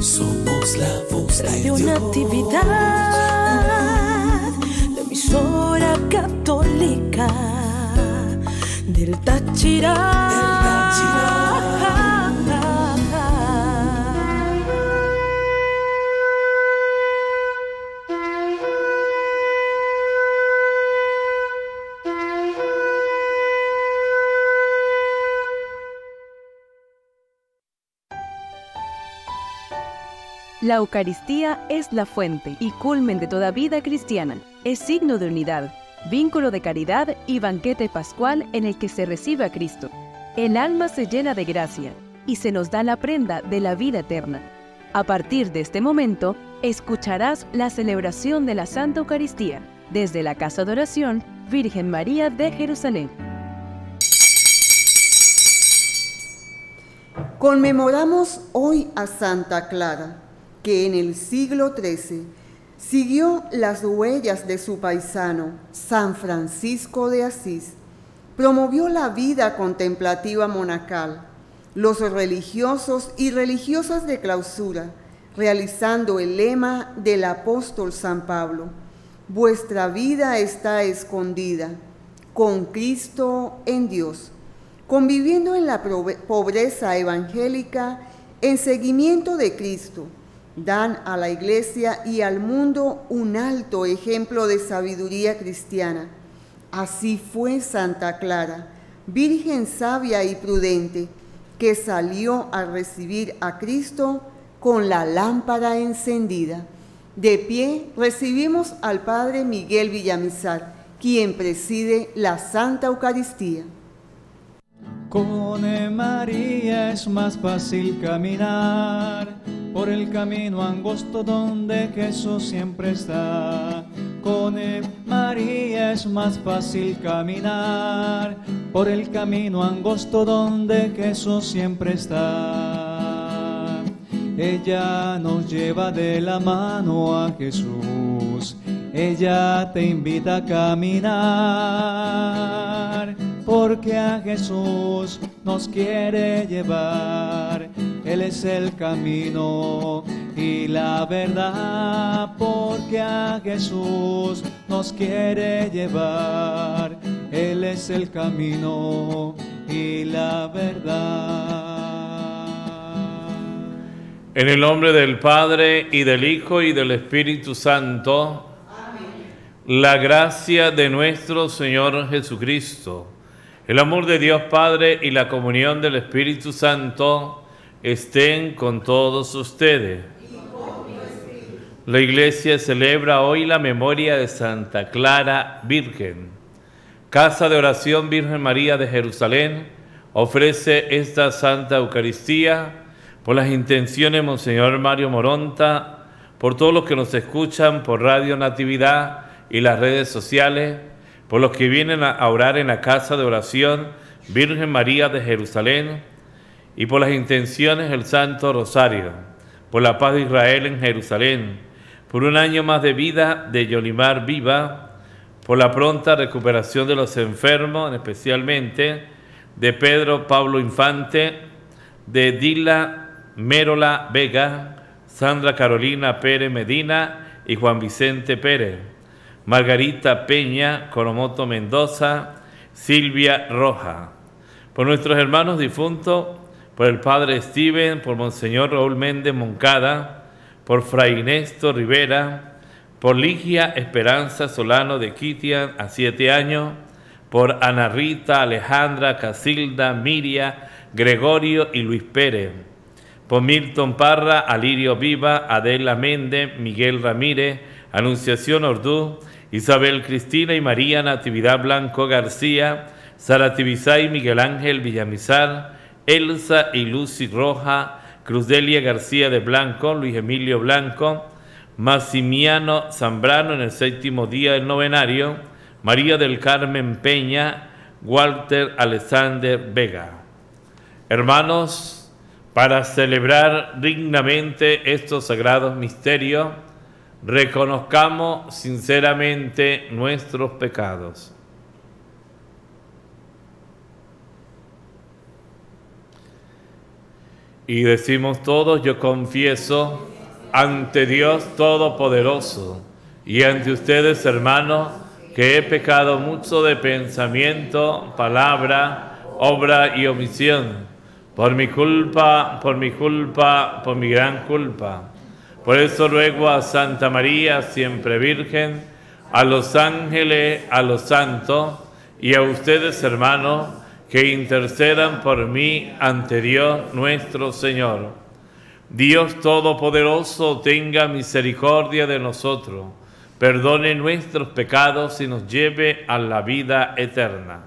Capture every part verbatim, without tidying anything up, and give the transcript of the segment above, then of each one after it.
Somos la voz de Dios. Natividad, la emisora católica del Táchira. Del Táchira. La Eucaristía es la fuente y culmen de toda vida cristiana. Es signo de unidad, vínculo de caridad y banquete pascual en el que se recibe a Cristo. El alma se llena de gracia y se nos da la prenda de la vida eterna. A partir de este momento, escucharás la celebración de la Santa Eucaristía desde la Casa de Oración Virgen María de Jerusalén. Conmemoramos hoy a Santa Clara, que en el siglo trece siguió las huellas de su paisano, San Francisco de Asís. Promovió la vida contemplativa monacal, los religiosos y religiosas de clausura, realizando el lema del apóstol San Pablo: vuestra vida está escondida, con Cristo en Dios, conviviendo en la pobreza evangélica en seguimiento de Cristo. Dan a la Iglesia y al mundo un alto ejemplo de sabiduría cristiana. Así fue Santa Clara, virgen sabia y prudente, que salió a recibir a Cristo con la lámpara encendida. De pie recibimos al Padre Miguel Villamizar, quien preside la Santa Eucaristía. Con María es más fácil caminar por el camino angosto donde Jesús siempre está. Con María es más fácil caminar por el camino angosto donde Jesús siempre está. Ella nos lleva de la mano a Jesús, ella te invita a caminar, porque a Jesús nos quiere llevar. Él es el camino y la verdad, porque a Jesús nos quiere llevar. Él es el camino y la verdad. En el nombre del Padre, y del Hijo, y del Espíritu Santo. Amén. La gracia de nuestro Señor Jesucristo, el amor de Dios Padre y la comunión del Espíritu Santo estén con todos ustedes. La Iglesia celebra hoy la memoria de Santa Clara Virgen. Casa de Oración Virgen María de Jerusalén ofrece esta Santa Eucaristía por las intenciones de Monseñor Mario Moronta, por todos los que nos escuchan por Radio Natividad y las redes sociales, por los que vienen a orar en la Casa de Oración Virgen María de Jerusalén, y por las intenciones del Santo Rosario, por la paz de Israel en Jerusalén, por un año más de vida de Yolimar Viva, por la pronta recuperación de los enfermos, especialmente de Pedro Pablo Infante, de Dila Mérola Vega, Sandra Carolina Pérez Medina y Juan Vicente Pérez, Margarita Peña, Coromoto Mendoza, Silvia Roja, por nuestros hermanos difuntos, por el Padre Steven, por Monseñor Raúl Méndez Moncada, por Fray Néstor Rivera, por Ligia Esperanza Solano de Quitian a siete años, por Ana Rita, Alejandra, Casilda, Miria, Gregorio y Luis Pérez, por Milton Parra, Alirio Viva, Adela Méndez, Miguel Ramírez, Anunciación Ordú, Isabel Cristina y María Natividad Blanco García, Sara Tibisay, Miguel Ángel Villamizar, Elsa y Lucy Roja, Cruzdelia García de Blanco, Luis Emilio Blanco, Maximiano Zambrano en el séptimo día del novenario, María del Carmen Peña, Walter Alexander Vega. Hermanos, para celebrar dignamente estos sagrados misterios, reconozcamos sinceramente nuestros pecados. Y decimos todos, yo confieso ante Dios Todopoderoso y ante ustedes, hermanos, que he pecado mucho de pensamiento, palabra, obra y omisión, por mi culpa, por mi culpa, por mi gran culpa. Por eso ruego a Santa María, siempre Virgen, a los ángeles, a los santos y a ustedes, hermanos, que intercedan por mí ante Dios nuestro Señor. Dios Todopoderoso tenga misericordia de nosotros, perdone nuestros pecados y nos lleve a la vida eterna.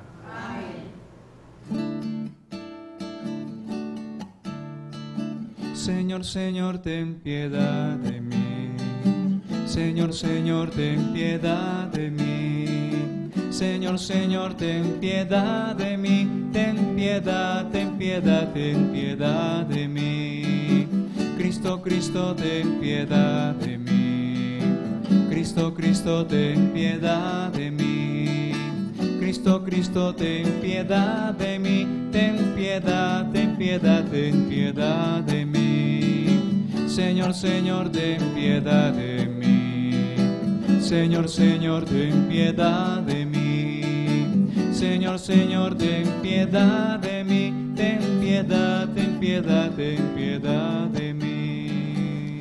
Señor, Señor, ten piedad de mí. Señor, Señor, ten piedad de mí. Señor, Señor, ten piedad de mí. Ten piedad, ten piedad, ten piedad de mí. Cristo, Cristo, ten piedad de mí. Cristo, Cristo, ten piedad de mí. Cristo, Cristo, ten piedad de mí. Ten piedad, ten piedad, ten piedad de mí. Señor, Señor, ten piedad de mí. Señor, Señor, ten piedad de mí. Señor, Señor, ten piedad de mí. Ten piedad, ten piedad, ten piedad de mí.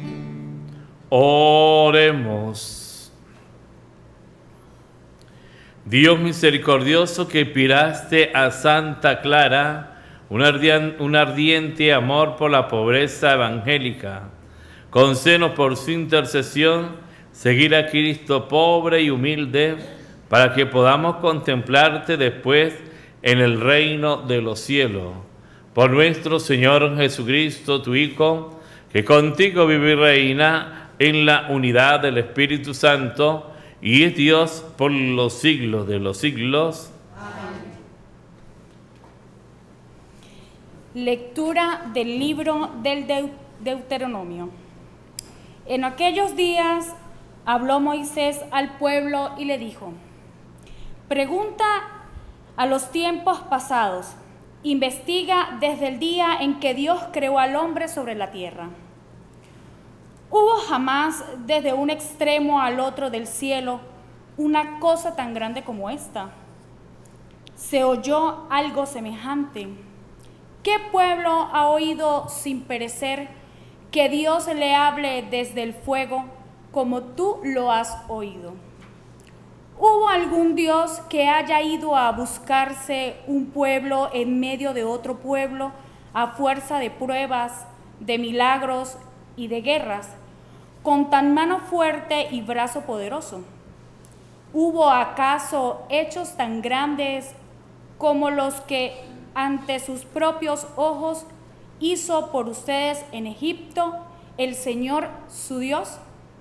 Oremos. Dios misericordioso, que inspiraste a Santa Clara un ardiente, un ardiente amor por la pobreza evangélica, concédenos por su intercesión seguir a Cristo pobre y humilde, para que podamos contemplarte después en el reino de los cielos. Por nuestro Señor Jesucristo, tu Hijo, que contigo vive y reina en la unidad del Espíritu Santo, y es Dios por los siglos de los siglos. Amén. Lectura del libro del Deu- Deuteronomio. En aquellos días habló Moisés al pueblo y le dijo: pregunta a los tiempos pasados, investiga desde el día en que Dios creó al hombre sobre la tierra. ¿Hubo jamás desde un extremo al otro del cielo una cosa tan grande como esta? ¿Se oyó algo semejante? ¿Qué pueblo ha oído sin perecer que Dios le hable desde el fuego como tú lo has oído? ¿Hubo algún Dios que haya ido a buscarse un pueblo en medio de otro pueblo a fuerza de pruebas, de milagros y de guerras, con tan mano fuerte y brazo poderoso? ¿Hubo acaso hechos tan grandes como los que ante sus propios ojos hizo por ustedes en Egipto el Señor su Dios?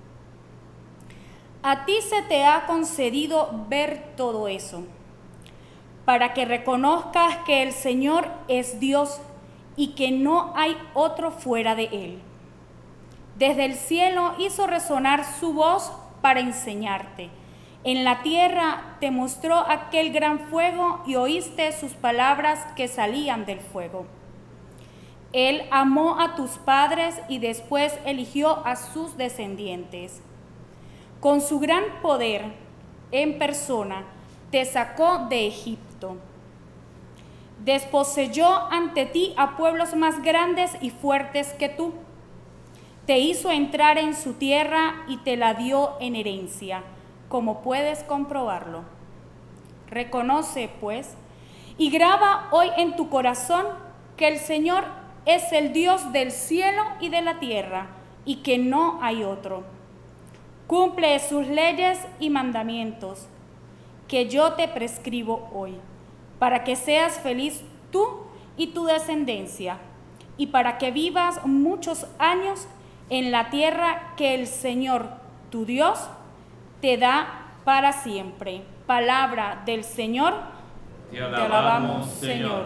A ti se te ha concedido ver todo eso, para que reconozcas que el Señor es Dios y que no hay otro fuera de Él. Desde el cielo hizo resonar su voz para enseñarte. En la tierra te mostró aquel gran fuego y oíste sus palabras que salían del fuego. Él amó a tus padres y después eligió a sus descendientes. Con su gran poder en persona te sacó de Egipto. Desposeyó ante ti a pueblos más grandes y fuertes que tú. Te hizo entrar en su tierra y te la dio en herencia, como puedes comprobarlo. Reconoce, pues, y graba hoy en tu corazón que el Señor es el Dios del cielo y de la tierra, y que no hay otro. Cumple sus leyes y mandamientos, que yo te prescribo hoy, para que seas feliz tú y tu descendencia, y para que vivas muchos años en la tierra que el Señor, tu Dios, te da para siempre. Palabra del Señor. Te alabamos, Te alabamos Señor. Señor.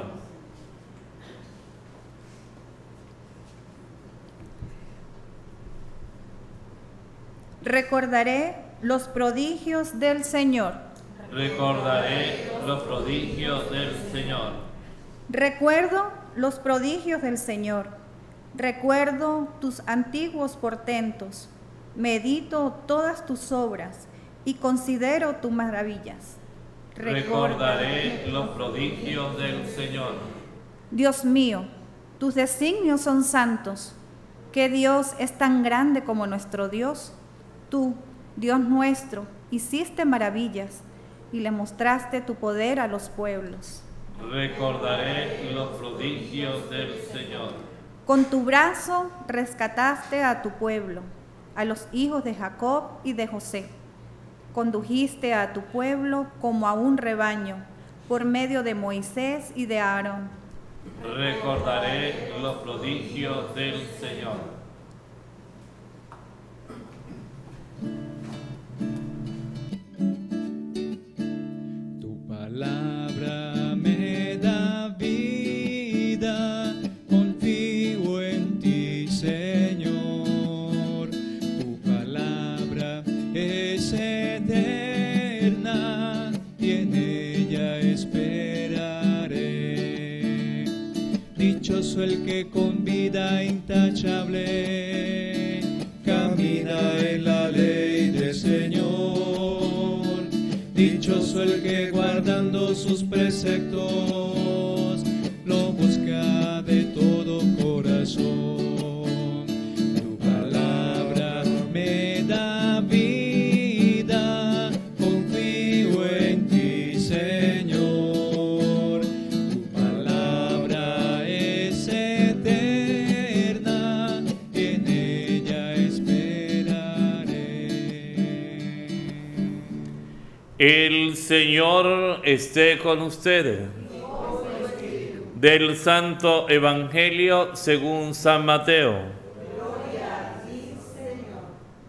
Recordaré los prodigios del Señor. Recordaré los prodigios del Señor. Recuerdo los prodigios del Señor. Recuerdo tus antiguos portentos, medito todas tus obras y considero tus maravillas. Recordaré los prodigios del Señor. Dios mío, tus designios son santos. ¿Qué Dios es tan grande como nuestro Dios? Tú, Dios nuestro, hiciste maravillas y le mostraste tu poder a los pueblos. Recordaré los prodigios del Señor. Con tu brazo rescataste a tu pueblo, a los hijos de Jacob y de José. Condujiste a tu pueblo como a un rebaño, por medio de Moisés y de Aarón. Recordaré los prodigios del Señor. Tu palabra me da vida, confío en ti, Señor. Tu palabra es eterna y en ella esperaré. Dichoso el que con vida intachable camina en la ley del Señor. Dichoso el que guardando sus preceptos lo busca de todo corazón. Tu palabra me da vida, confío en ti, Señor. Tu palabra es eterna, en ella esperaré. El Señor esté con ustedes. Del Santo Evangelio según San Mateo. Gloria a ti, Señor.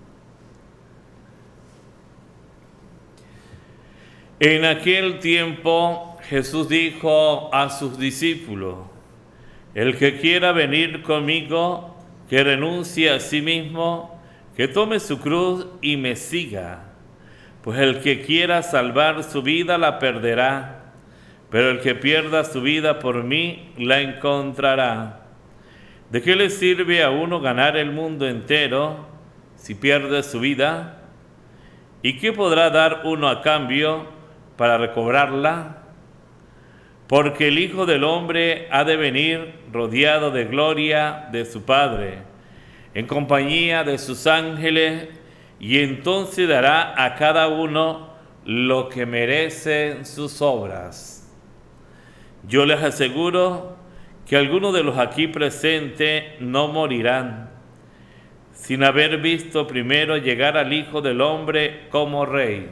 En aquel tiempo Jesús dijo a sus discípulos: el que quiera venir conmigo, que renuncie a sí mismo, que tome su cruz y me siga. Pues el que quiera salvar su vida la perderá, pero el que pierda su vida por mí la encontrará. ¿De qué le sirve a uno ganar el mundo entero si pierde su vida? ¿Y qué podrá dar uno a cambio para recobrarla? Porque el Hijo del Hombre ha de venir rodeado de gloria de su Padre, en compañía de sus ángeles, y entonces dará a cada uno lo que merecen sus obras. Yo les aseguro que algunos de los aquí presentes no morirán sin haber visto primero llegar al Hijo del Hombre como Rey.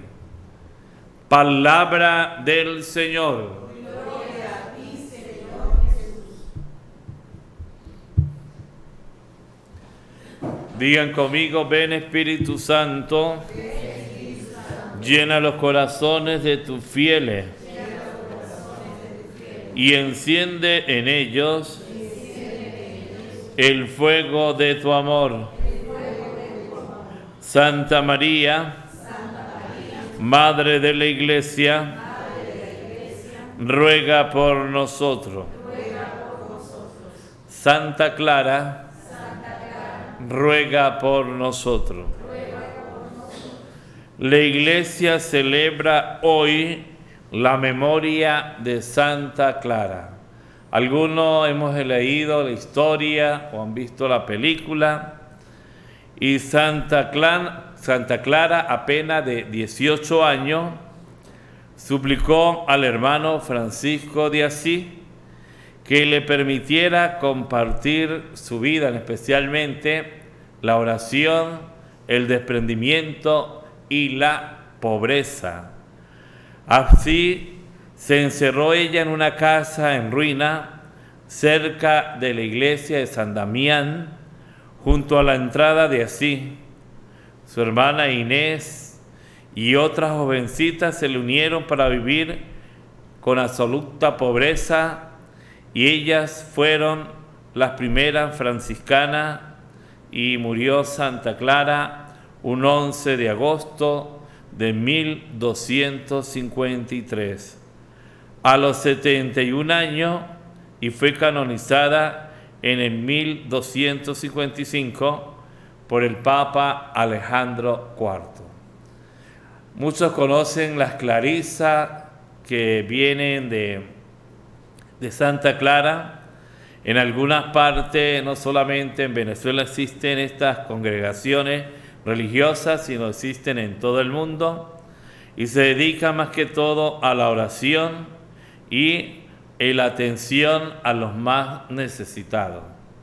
Palabra del Señor. Gloria a ti, Señor Jesús. Digan conmigo: ven Espíritu Santo, llena los corazones de tus fieles y enciende en ellos el fuego de tu amor. Santa María, Madre de la Iglesia, ruega por nosotros. Santa Clara, ruega por nosotros. La Iglesia celebra hoy la memoria de Santa Clara. Algunos hemos leído la historia o han visto la película. Y Santa Clara, Santa Clara, apenas de dieciocho años, suplicó al hermano Francisco de Asís que le permitiera compartir su vida, especialmente la oración, el desprendimiento y la pobreza. Así se encerró ella en una casa en ruina cerca de la iglesia de San Damián, junto a la entrada de Asís. Su hermana Inés y otras jovencitas se le unieron para vivir con absoluta pobreza, y ellas fueron las primeras franciscanas, y murió Santa Clara un once de agosto de mil doscientos cincuenta y tres, a los setenta y un años, y fue canonizada en el mil doscientos cincuenta y cinco por el Papa Alejandro cuarto. Muchos conocen las clarisas que vienen de, de Santa Clara. En algunas partes, no solamente en Venezuela existen estas congregaciones religiosas, sino existen en todo el mundo, y se dedican más que todo a la oración y en la atención a los más necesitados.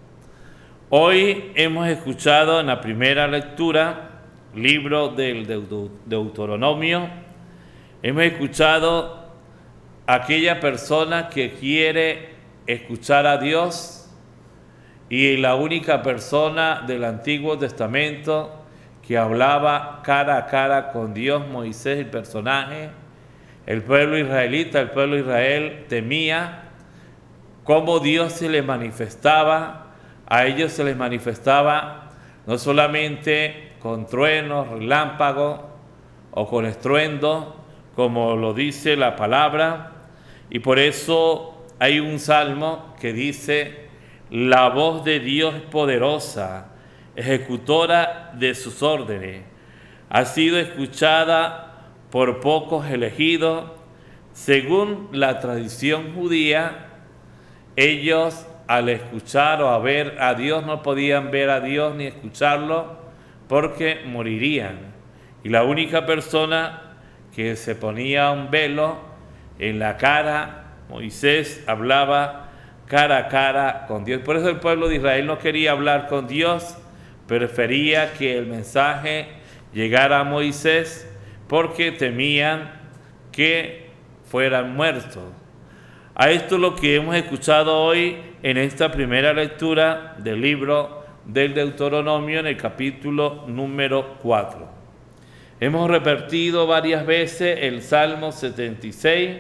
Hoy hemos escuchado en la primera lectura, libro del Deuteronomio, hemos escuchado a aquella persona que quiere escuchar a Dios, y la única persona del Antiguo Testamento que hablaba cara a cara con Dios, Moisés, el personaje. El pueblo israelita, el pueblo de Israel temía cómo Dios se les manifestaba. A ellos se les manifestaba no solamente con truenos, relámpagos o con estruendo, como lo dice la palabra, y por eso hay un salmo que dice: la voz de Dios es poderosa, ejecutora de sus órdenes, ha sido escuchada por pocos elegidos. Según la tradición judía, ellos al escuchar o a ver a Dios no podían ver a Dios ni escucharlo porque morirían. Y la única persona que se ponía un velo en la cara, Moisés, hablaba cara a cara con Dios. Por eso el pueblo de Israel no quería hablar con Dios, prefería que el mensaje llegara a Moisés porque temían que fueran muertos. A esto es lo que hemos escuchado hoy en esta primera lectura del libro del Deuteronomio, en el capítulo número cuatro. Hemos repetido varias veces el Salmo setenta y seis,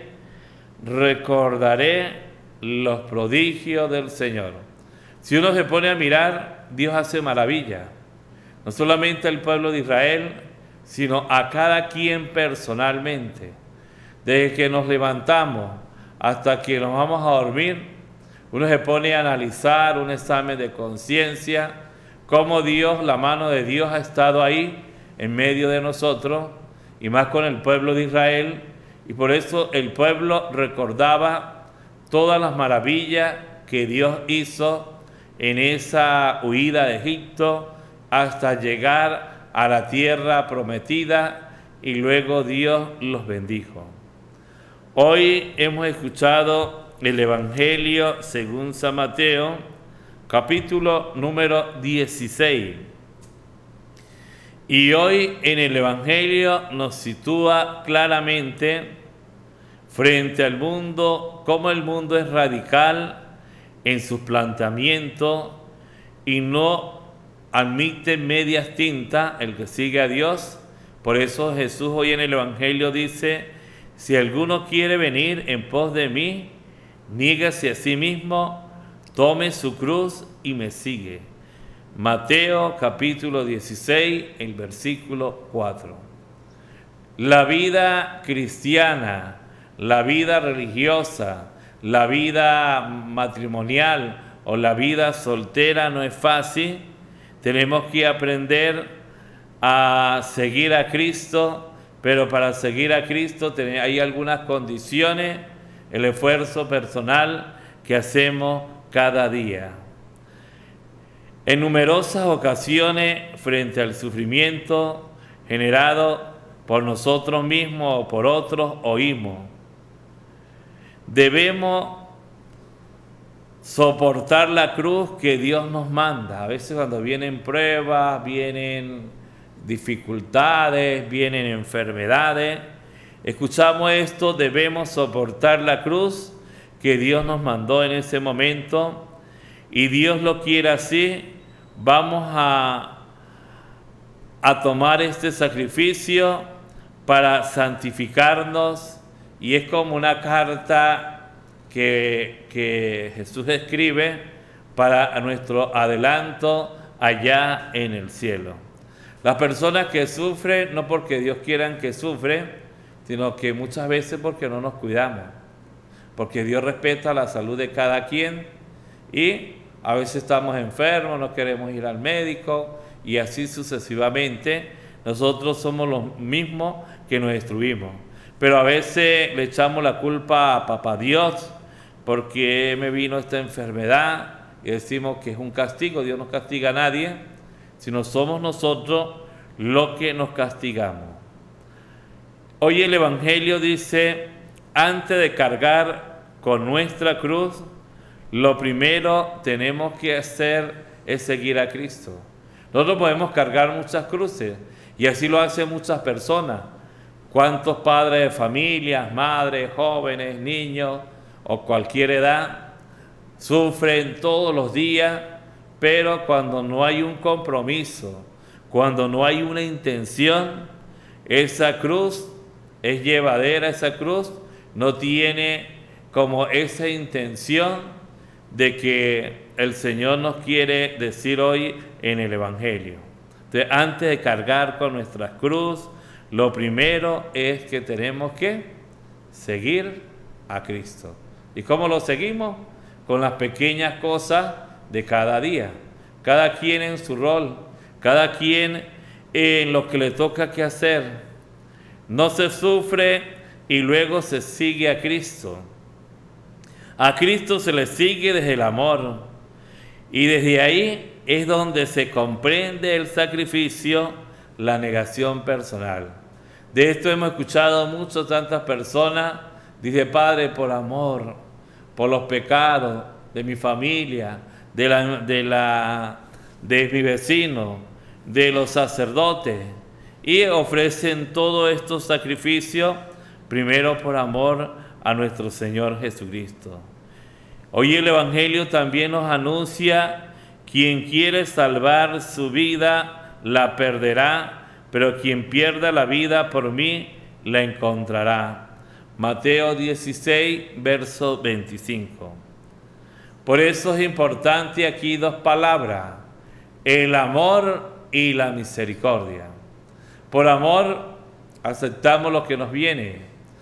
recordaré los prodigios del Señor. Si uno se pone a mirar, Dios hace maravilla, no solamente al pueblo de Israel, sino a cada quien personalmente. Desde que nos levantamos hasta que nos vamos a dormir, uno se pone a analizar un examen de conciencia, cómo Dios, la mano de Dios ha estado ahí en medio de nosotros, y más con el pueblo de Israel, y por eso el pueblo recordaba todas las maravillas que Dios hizo en esa huida de Egipto hasta llegar a la tierra prometida, y luego Dios los bendijo. Hoy hemos escuchado el Evangelio según San Mateo, capítulo número dieciséis. Y hoy en el Evangelio nos sitúa claramente frente al mundo, cómo el mundo es radical en sus planteamientos y no admite medias tintas el que sigue a Dios. Por eso Jesús hoy en el Evangelio dice: si alguno quiere venir en pos de mí, niégase a sí mismo, tome su cruz y me sigue. Mateo capítulo dieciséis, el versículo cuatro. La vida cristiana, la vida religiosa, la vida matrimonial o la vida soltera no es fácil. Tenemos que aprender a seguir a Cristo, pero para seguir a Cristo hay algunas condiciones, el esfuerzo personal que hacemos cada día. En numerosas ocasiones, frente al sufrimiento generado por nosotros mismos o por otros, oímos: debemos soportar la cruz que Dios nos manda. A veces cuando vienen pruebas, vienen dificultades, vienen enfermedades, escuchamos esto: debemos soportar la cruz que Dios nos mandó en ese momento, y Dios lo quiere así. Vamos a, a tomar este sacrificio para santificarnos, y es como una carta que, que Jesús escribe para nuestro adelanto allá en el cielo. Las personas que sufren, no porque Dios quiera que sufren, sino que muchas veces porque no nos cuidamos, porque Dios respeta la salud de cada quien, y a veces estamos enfermos, no queremos ir al médico y así sucesivamente. Nosotros somos los mismos que nos destruimos. Pero a veces le echamos la culpa a Papá Dios porque me vino esta enfermedad y decimos que es un castigo. Dios no castiga a nadie, sino somos nosotros los que nos castigamos. Hoy el Evangelio dice, antes de cargar con nuestra cruz, lo primero tenemos que hacer es seguir a Cristo. Nosotros podemos cargar muchas cruces y así lo hacen muchas personas. ¿Cuántos padres de familias, madres, jóvenes, niños o cualquier edad sufren todos los días, pero cuando no hay un compromiso, cuando no hay una intención, esa cruz es llevadera, esa cruz no tiene como esa intención de que el Señor nos quiere decir hoy en el Evangelio. Entonces, antes de cargar con nuestra cruz, lo primero es que tenemos que seguir a Cristo. ¿Y cómo lo seguimos? Con las pequeñas cosas de cada día. Cada quien en su rol, cada quien en lo que le toca que hacer. No se sufre y luego se sigue a Cristo. A Cristo se le sigue desde el amor. Y desde ahí es donde se comprende el sacrificio, la negación personal. De esto hemos escuchado mucho, tantas personas. Dice, Padre, por amor, por los pecados de mi familia, de, la, de, la, de mi vecino, de los sacerdotes. Y ofrecen todos estos sacrificios, primero por amor a nuestro Señor Jesucristo. Hoy el Evangelio también nos anuncia, quien quiere salvar su vida, la perderá, pero quien pierda la vida por mí, la encontrará. Mateo dieciséis, verso veinticinco. Por eso es importante aquí dos palabras, el amor y la misericordia. Por amor aceptamos lo que nos viene,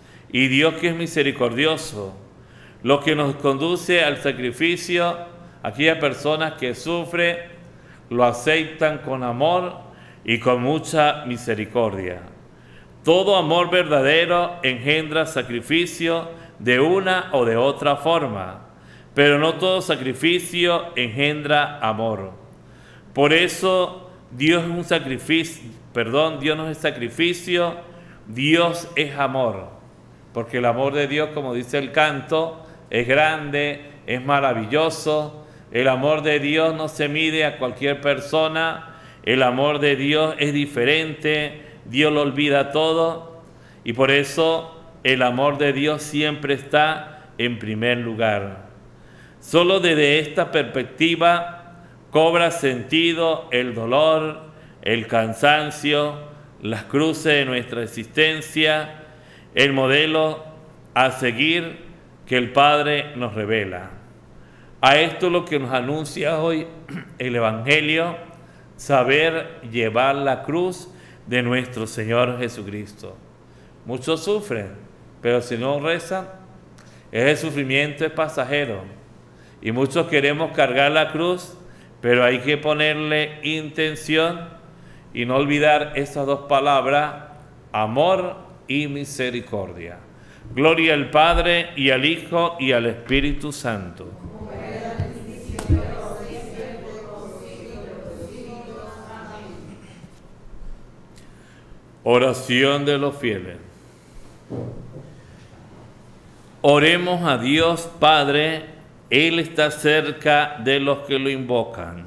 y Dios, que es misericordioso, lo que nos conduce al sacrificio, aquellas personas que sufren, lo aceptan con amor y con mucha misericordia. Todo amor verdadero engendra sacrificio de una o de otra forma, pero no todo sacrificio engendra amor. Por eso Dios es un sacrificio, perdón, Dios no es sacrificio, Dios es amor, porque el amor de Dios, como dice el canto, es grande, es maravilloso. El amor de Dios no se mide a cualquier persona. El amor de Dios es diferente, Dios lo olvida todo y por eso el amor de Dios siempre está en primer lugar. Solo desde esta perspectiva cobra sentido el dolor, el cansancio, las cruces de nuestra existencia, el modelo a seguir que el Padre nos revela. A esto es lo que nos anuncia hoy el Evangelio, saber llevar la cruz de nuestro Señor Jesucristo. Muchos sufren, pero si no rezan, ese sufrimiento es pasajero. Y muchos queremos cargar la cruz, pero hay que ponerle intención y no olvidar esas dos palabras, amor y misericordia. Gloria al Padre, y al Hijo, y al Espíritu Santo. Oración de los fieles. Oremos a Dios Padre, Él está cerca de los que lo invocan.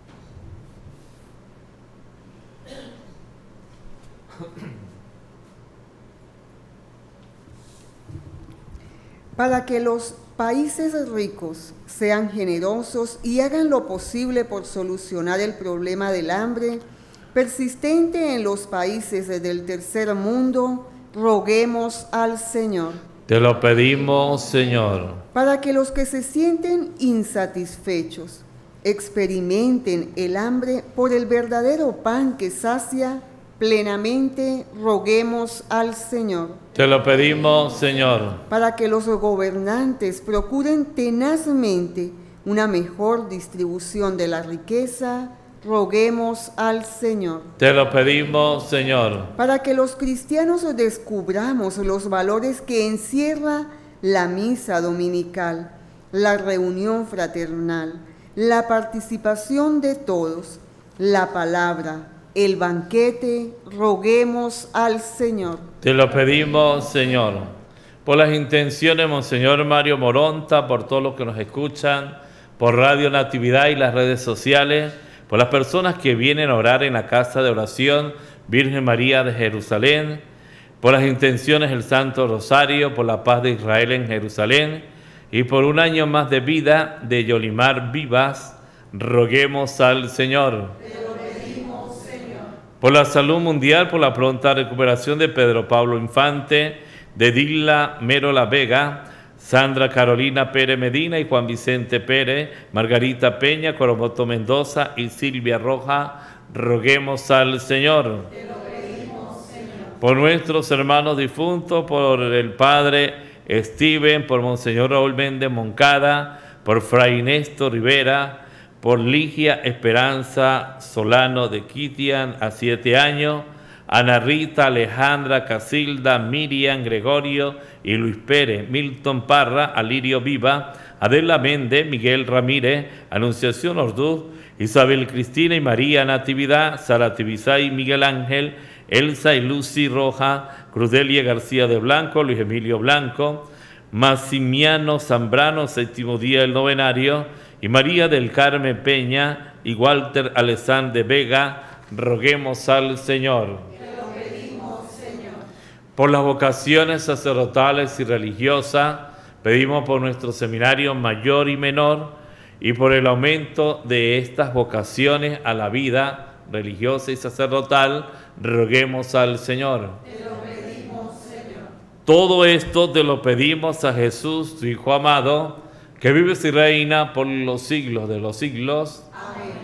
Para que los países ricos sean generosos y hagan lo posible por solucionar el problema del hambre persistente en los países del tercer mundo, roguemos al Señor. Te lo pedimos, Señor. Para que los que se sienten insatisfechos experimenten el hambre por el verdadero pan que sacia, plenamente roguemos al Señor. Te lo pedimos, Señor. Para que los gobernantes procuren tenazmente una mejor distribución de la riqueza, roguemos al Señor. Te lo pedimos, Señor. Para que los cristianos descubramos los valores que encierra la misa dominical, la reunión fraternal, la participación de todos, la palabra, el banquete, roguemos al Señor. Te lo pedimos, Señor. Por las intenciones de Monseñor Mario Moronta, por todos los que nos escuchan, por Radio Natividad y las redes sociales, por las personas que vienen a orar en la casa de oración Virgen María de Jerusalén, por las intenciones del Santo Rosario, por la paz de Israel en Jerusalén y por un año más de vida de Yolimar Vivas, roguemos al Señor. Te lo pedimos, Señor. Por la salud mundial, por la pronta recuperación de Pedro Pablo Infante, de Dila Mero La Vega, Sandra Carolina Pérez Medina y Juan Vicente Pérez, Margarita Peña, Coromoto Mendoza y Silvia Roja, roguemos al Señor. Te lo pedimos, Señor. Por nuestros hermanos difuntos, por el Padre Steven, por Monseñor Raúl Méndez Moncada, por Fray Néstor Rivera, por Ligia Esperanza Solano de Kitian a siete años, Ana Rita, Alejandra, Casilda, Miriam, Gregorio y Luis Pérez, Milton Parra, Alirio Viva, Adela Méndez, Miguel Ramírez, Anunciación Orduz, Isabel Cristina y María Natividad, Sara Tibisay, Miguel Ángel, Elsa y Lucy Roja, Crudelia García de Blanco, Luis Emilio Blanco, Maximiano Zambrano, séptimo día del novenario, y María del Carmen Peña y Walter Alessandre Vega, roguemos al Señor. Por las vocaciones sacerdotales y religiosas, pedimos por nuestro seminario mayor y menor y por el aumento de estas vocaciones a la vida religiosa y sacerdotal, roguemos al Señor. Te lo pedimos, Señor. Todo esto te lo pedimos a Jesús, tu Hijo amado, que vives y reina por los siglos de los siglos. Amén.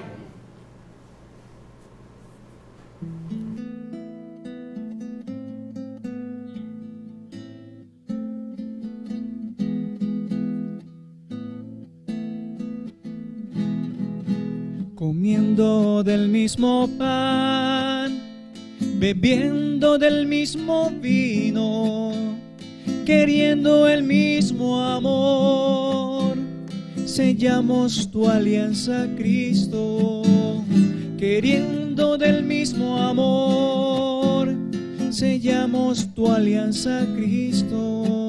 Comiendo del mismo pan, bebiendo del mismo vino, queriendo el mismo amor, sellamos tu alianza, Cristo. Queriendo del mismo amor, sellamos tu alianza, Cristo.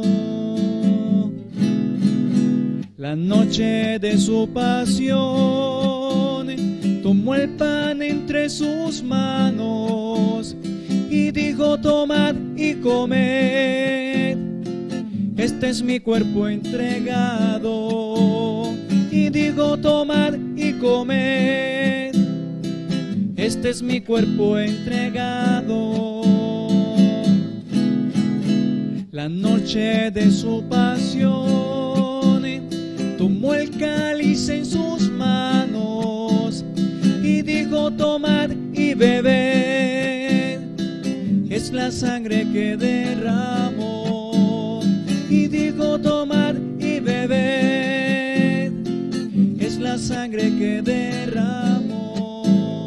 La noche de su pasión, tomó el pan entre sus manos y dijo: tomad y comed, este es mi cuerpo entregado. Y dijo: tomad y comed, este es mi cuerpo entregado. La noche de su pasión, tomó el cáliz en sus manos y dijo: tomad y bebed, es la sangre que derramó. Y dijo: tomad y bebed, es la sangre que derramó.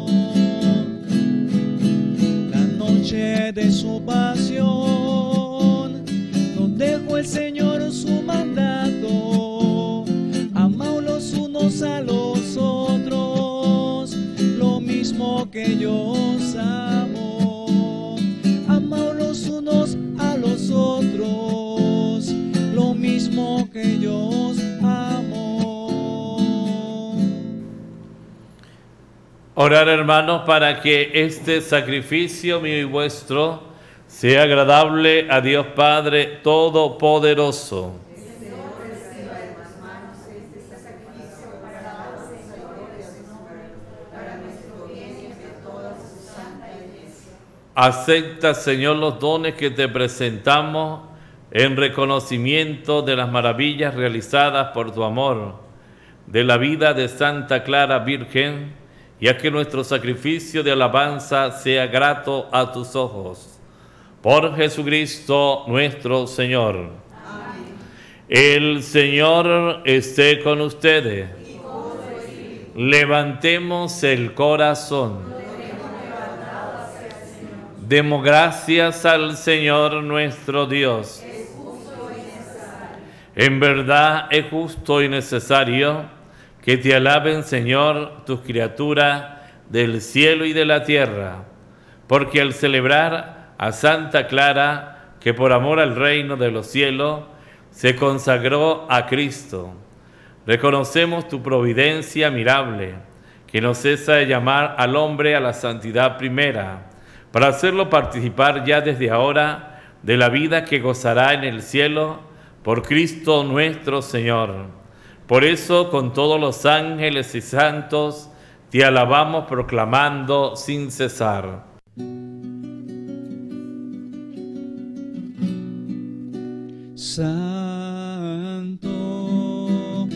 La noche de su pasión, nos dejó el Señor su mandato: amaos los unos a los otros, lo mismo que yo os amo. Amaos los unos a los otros, lo mismo que yo os amo. Orar, hermanos, para que este sacrificio mío y vuestro sea agradable a Dios Padre Todopoderoso. Acepta, Señor, los dones que te presentamos en reconocimiento de las maravillas realizadas por tu amor, de la vida de Santa Clara Virgen, y a que nuestro sacrificio de alabanza sea grato a tus ojos. Por Jesucristo nuestro Señor. Amén. El Señor esté con ustedes. Y con Levantemos el corazón. Demos gracias al Señor nuestro Dios. En verdad es justo y necesario que te alaben, Señor, tus criaturas del cielo y de la tierra, porque al celebrar a Santa Clara, que por amor al reino de los cielos se consagró a Cristo, reconocemos tu providencia admirable, que no cesa de llamar al hombre a la santidad primera, para hacerlo participar ya desde ahora de la vida que gozará en el cielo por Cristo nuestro Señor. Por eso, con todos los ángeles y santos, te alabamos proclamando sin cesar. Santo,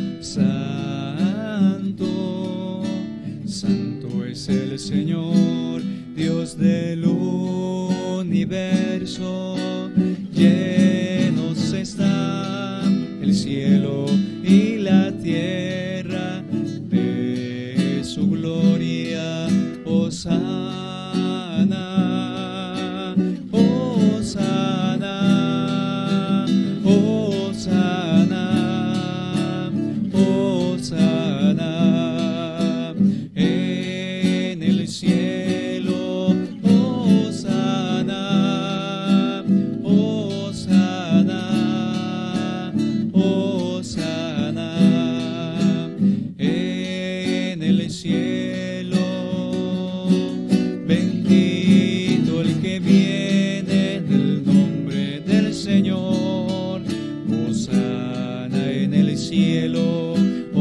santo, santo es el Señor, Dios del universo. Llenos está el cielo y la tierra de su gloria. Hosana, Hosana, Hosana, Hosana en el cielo. Hosana, Hosana, Hosana en el cielo. Bendito el que viene en el nombre del Señor. Hosana en el cielo.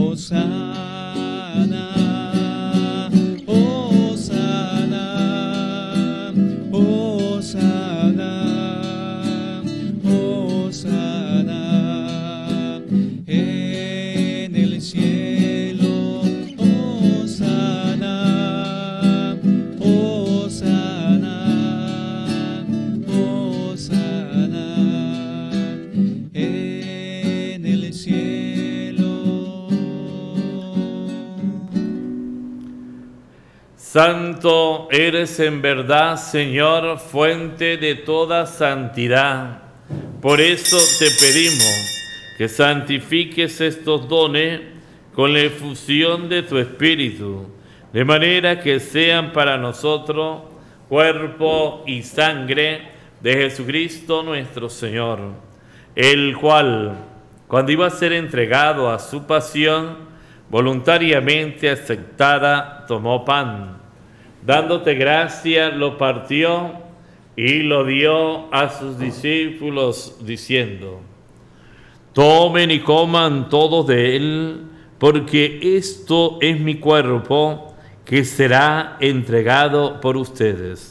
Hosana, Hosana, Hosana, Hosana en el cielo. Hosana, Hosana, Hosana en el cielo. Santo eres en verdad, Señor, fuente de toda santidad. Por eso te pedimos que santifiques estos dones con la efusión de tu Espíritu, de manera que sean para nosotros cuerpo y sangre de Jesucristo nuestro Señor, el cual, cuando iba a ser entregado a su pasión, voluntariamente aceptada, tomó pan. Dándote gracia, lo partió y lo dio a sus discípulos, diciendo: tomen y coman todos de él, porque esto es mi cuerpo, que será entregado por ustedes.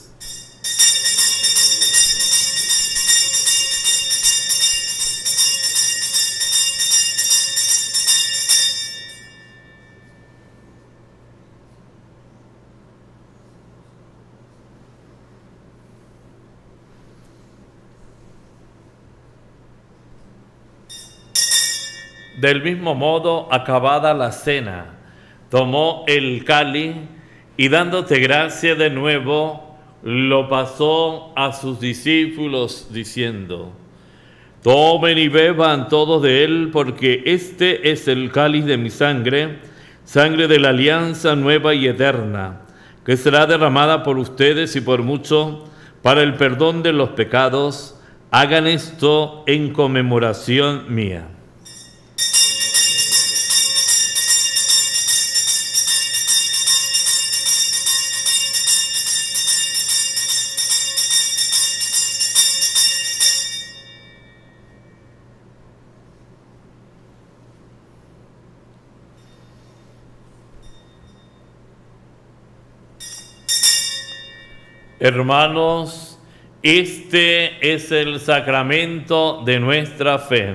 Del mismo modo, acabada la cena, tomó el cáliz y dándote gracia de nuevo, lo pasó a sus discípulos diciendo: tomen y beban todos de él, porque este es el cáliz de mi sangre, sangre de la alianza nueva y eterna, que será derramada por ustedes y por muchos para el perdón de los pecados. Hagan esto en conmemoración mía. Hermanos, este es el sacramento de nuestra fe.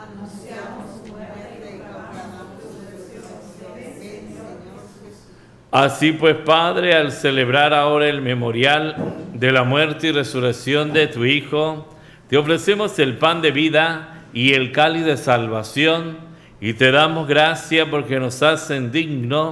Así pues, Padre, al celebrar ahora el memorial de la muerte y resurrección de tu Hijo, te ofrecemos el pan de vida y el cáliz de salvación, y te damos gracias porque nos hacen dignos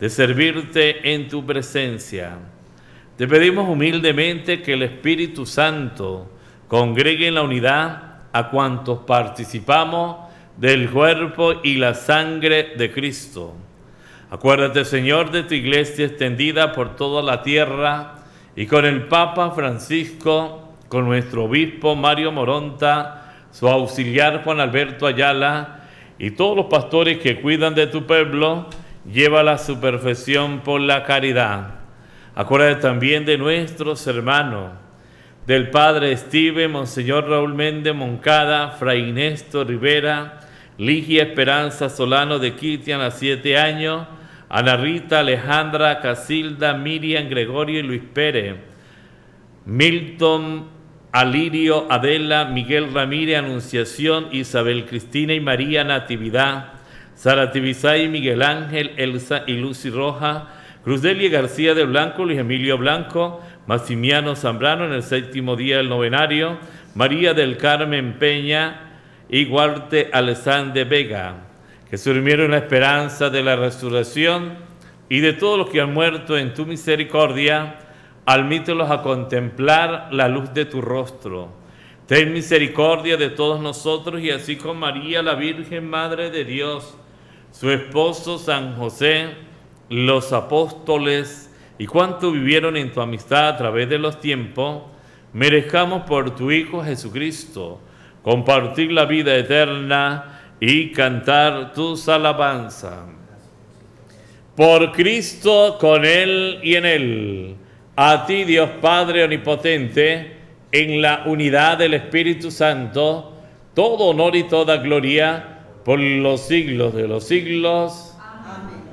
de servirte en tu presencia. Te pedimos humildemente que el Espíritu Santo congregue en la unidad a cuantos participamos del cuerpo y la sangre de Cristo. Acuérdate, Señor, de tu iglesia extendida por toda la tierra y con el Papa Francisco, con nuestro obispo Mario Moronta, su auxiliar Juan Alberto Ayala y todos los pastores que cuidan de tu pueblo, llévala a su perfección por la caridad. Acuérdate también de nuestros hermanos, del Padre Steve, Monseñor Raúl Méndez Moncada, Fray Néstor Rivera, Ligia Esperanza Solano de Kitian a siete años, Ana Rita, Alejandra, Casilda, Miriam, Gregorio y Luis Pérez, Milton, Alirio, Adela, Miguel Ramírez, Anunciación, Isabel Cristina y María Natividad, Sara Tibisay, Miguel Ángel, Elsa y Lucy Roja, Cruzdelia García de Blanco, Luis Emilio Blanco, Maximiano Zambrano en el séptimo día del novenario, María del Carmen Peña y Guarte Alexandre Vega, que se durmieron en la esperanza de la resurrección, y de todos los que han muerto en tu misericordia, admítelos a contemplar la luz de tu rostro. Ten misericordia de todos nosotros, y así con María, la Virgen Madre de Dios, su esposo San José, los apóstoles y cuantos vivieron en tu amistad a través de los tiempos, merezcamos por tu Hijo Jesucristo compartir la vida eterna y cantar tus alabanzas. Por Cristo, con Él y en Él, a ti Dios Padre Omnipotente, en la unidad del Espíritu Santo, todo honor y toda gloria por los siglos de los siglos. Amén.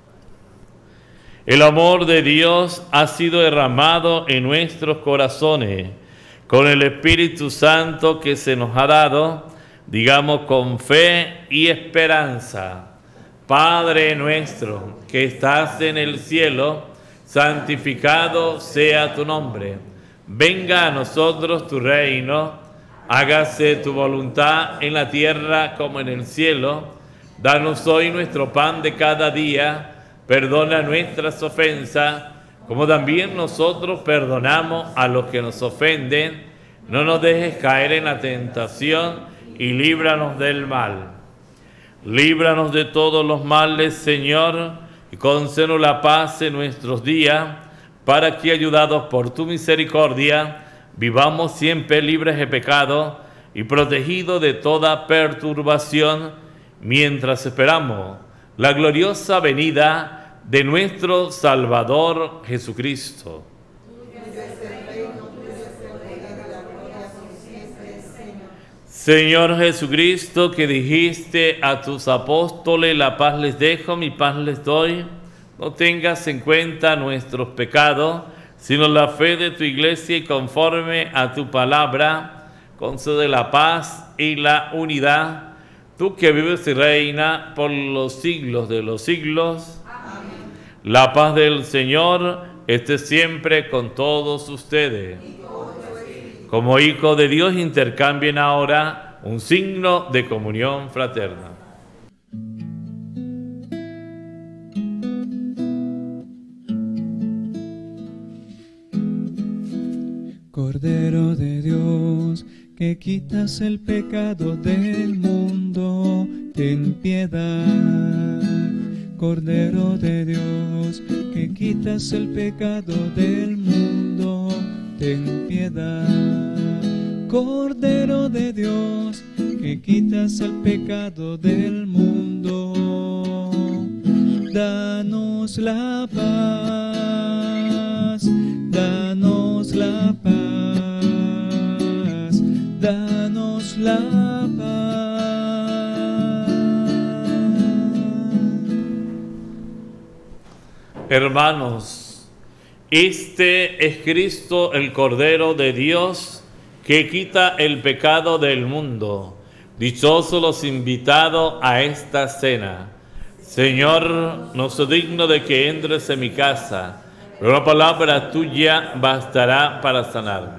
El amor de Dios ha sido derramado en nuestros corazones con el Espíritu Santo que se nos ha dado, digamos con fe y esperanza. Padre nuestro que estás en el cielo, santificado sea tu nombre. Venga a nosotros tu reino, hágase tu voluntad en la tierra como en el cielo. Danos hoy nuestro pan de cada día, perdona nuestras ofensas, como también nosotros perdonamos a los que nos ofenden. No nos dejes caer en la tentación y líbranos del mal. Líbranos de todos los males, Señor, y concédenos la paz en nuestros días, para que, ayudados por tu misericordia, vivamos siempre libres de pecado y protegidos de toda perturbación, mientras esperamos la gloriosa venida de nuestro Salvador Jesucristo. Señor Jesucristo, que dijiste a tus apóstoles, la paz les dejo, mi paz les doy, no tengas en cuenta nuestros pecados, sino la fe de tu iglesia, y conforme a tu palabra, concede la paz y la unidad, tú que vives y reinas por los siglos de los siglos. Amén. La paz del Señor esté siempre con todos ustedes. Como hijos de Dios, intercambien ahora un signo de comunión fraterna. Cordero de Dios, que quitas el pecado del mundo, ten piedad. Cordero de Dios, que quitas el pecado del mundo, ten piedad. Cordero de Dios, que quitas el pecado del mundo, danos la paz, danos la paz, danos la paz. Hermanos, este es Cristo, el Cordero de Dios, que quita el pecado del mundo. Dichosos los invitados a esta cena. Señor, no soy digno de que entres en mi casa, pero una palabra tuya bastará para sanarme.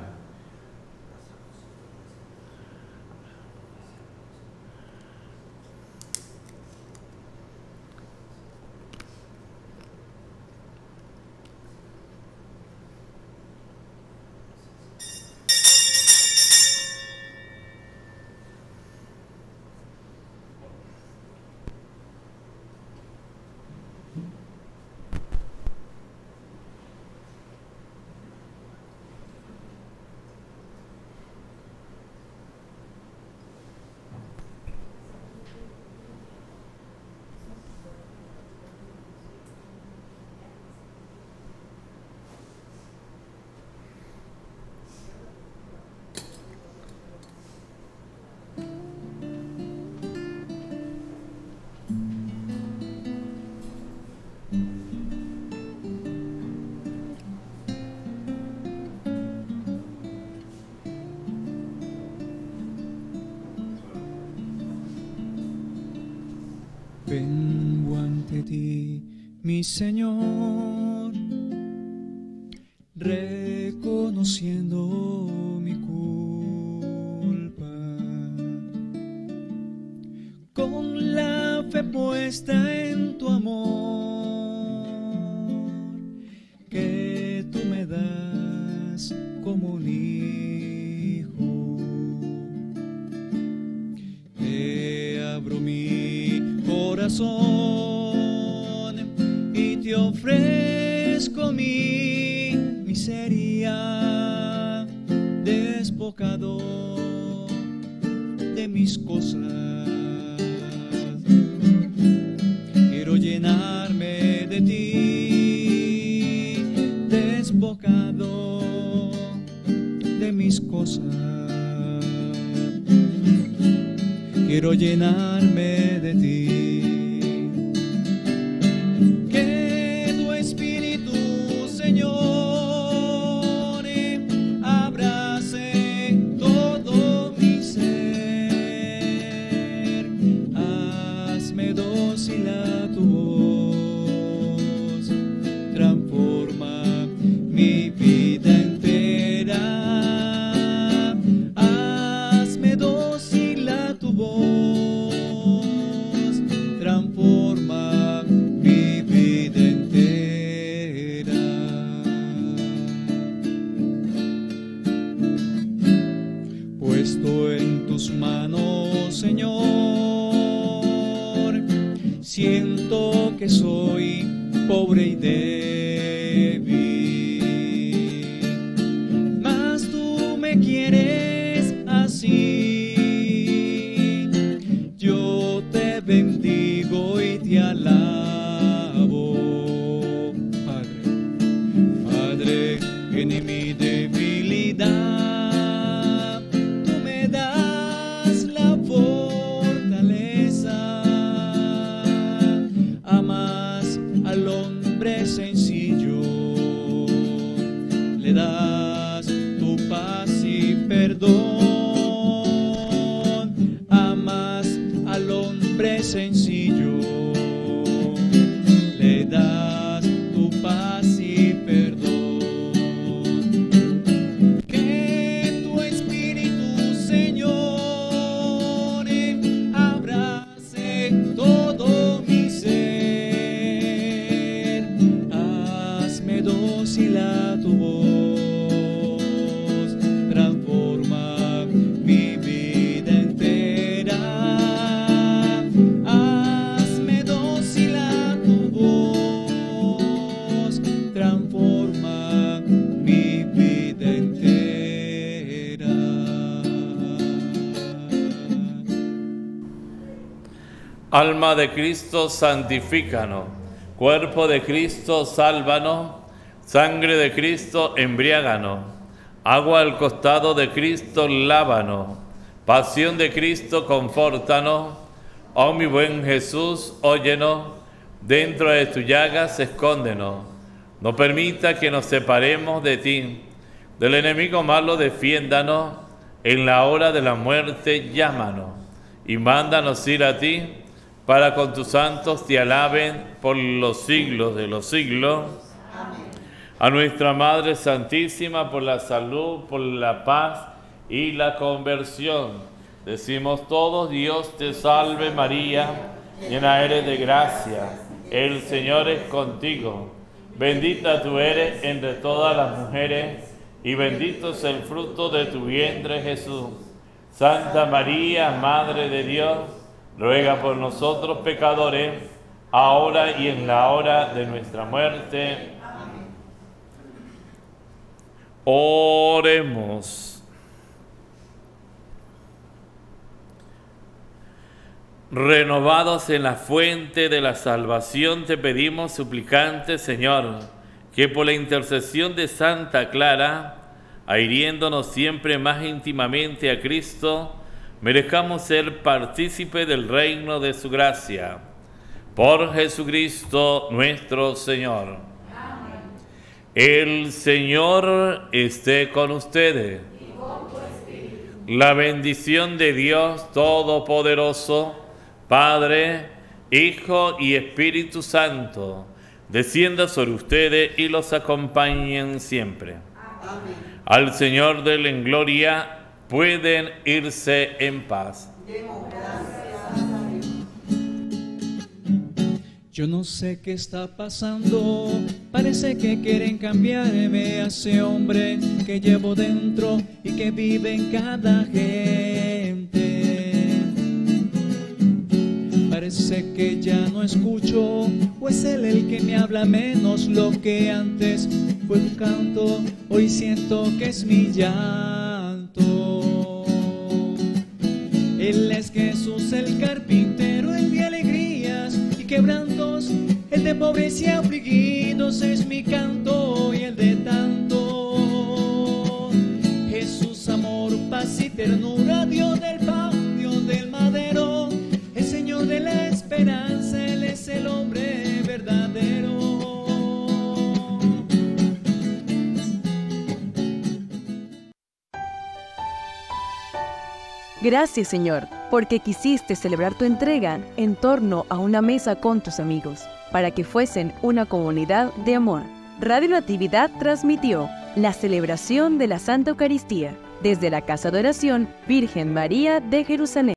Vengo ante ti, mi Señor, reconociendo mi culpa, con la fe puesta en tu amor, que tú me das como un hijo. Te abro mi corazón y te ofrezco mi miseria, despojado de mis cosas. Quiero llenarme de ti, despojado de mis cosas. Quiero llenarme de ti. Que tu Espíritu, Señor, abrace todo mi ser. Hazme dócil a tu voz, transforma mi vida entera. Hazme dócil a tu voz, transforma mi vida entera. Puesto en tus manos, Señor, siento que soy pobre y débil, mas tú me quieres así. Yo te bendigo y te alabo, Padre. Padre, en mi debilidad tú me das la fortaleza. Amas al hombre sencillo, le das tu paz y perdón. Amas al hombre sencillo, le das tu paz y perdón. Que tu Espíritu, Señor, abrace todo mi ser. Hazme dócil a tu voz, transforma mi vida entera. Hazme dócil a tu voz, transforma mi vida entera. Alma de Cristo, santifícanos. Cuerpo de Cristo, sálvanos. Sangre de Cristo, embriáganos. Agua al costado de Cristo, lávanos. Pasión de Cristo, confórtanos. Oh mi buen Jesús, óyenos. Dentro de tu llagas, escóndenos. No permita que nos separemos de ti. Del enemigo malo, defiéndanos. En la hora de la muerte, llámanos. Y mándanos ir a ti, para con tus santos te alaben por los siglos de los siglos. Amén. A nuestra Madre Santísima, por la salud, por la paz y la conversión. Decimos todos: Dios te salve María, llena eres de gracia, el Señor es contigo. Bendita tú eres entre todas las mujeres, y bendito es el fruto de tu vientre, Jesús. Santa María, Madre de Dios, ruega por nosotros pecadores, ahora y en la hora de nuestra muerte. Amén. Oremos. Renovados en la fuente de la salvación, te pedimos, suplicantes, Señor, que por la intercesión de Santa Clara, adhiriéndonos siempre más íntimamente a Cristo, merezcamos ser partícipes del reino de su gracia. Por Jesucristo nuestro Señor. Amén. El Señor esté con ustedes. Y con tu espíritu. La bendición de Dios Todopoderoso, Padre, Hijo y Espíritu Santo, descienda sobre ustedes y los acompañen siempre. Amén. Al Señor denle en gloria, pueden irse en paz. Demos gracias a Dios. Yo no sé qué está pasando, parece que quieren cambiarme a ese hombre que llevo dentro y que vive en cada gente. Parece que ya no escucho, o es él el que me habla menos. Lo que antes fue un canto, hoy siento que es mi llanto. Él es Jesús el carpintero, el de alegrías y quebrantos, el de pobres y afligidos es mi canto y el de tanto. Jesús, amor, paz y ternura, Dios del pan, Dios del madero, el Señor de la esperanza, Él es el hombre verdadero. Gracias, Señor, porque quisiste celebrar tu entrega en torno a una mesa con tus amigos, para que fuesen una comunidad de amor. Radio Natividad transmitió la celebración de la Santa Eucaristía desde la Casa de Oración Virgen María de Jerusalén.